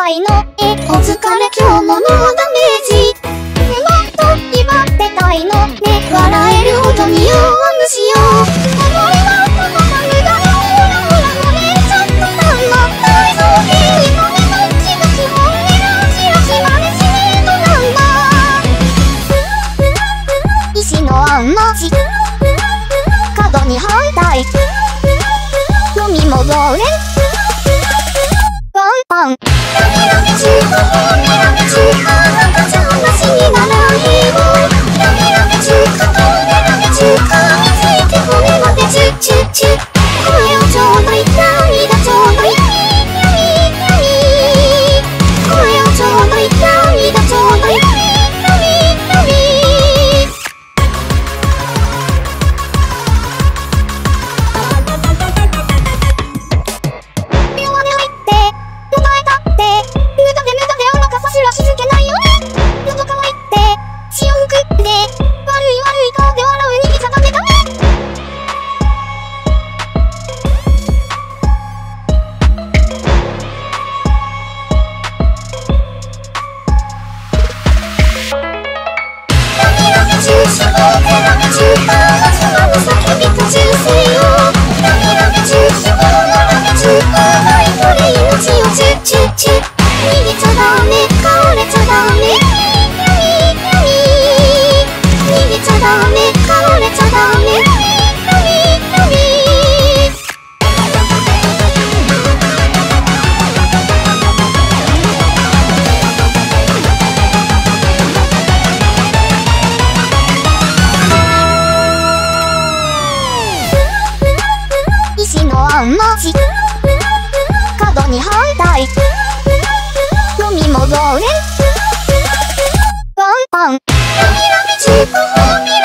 たいの。お疲れ今日もノーダメージ。もっと威張ってたいのね。笑えるほどに弱虫よ。思いはこのままがほらほら漏れちゃったな。大草原にの目のちが基本にラジラシまでしねえとなんだ。石のあんまち角に反対飲み戻れワンパンラミラミ中華ラミラミ中華なんかじゃ話にならないよ。ラミラミ中華ラミラミ中華について骨までチュッチュッチュッ声をちょうだい涙ちょうだい声をちょうだい涙ちょうだい角に反対飲み戻れワンパンラミラミ中華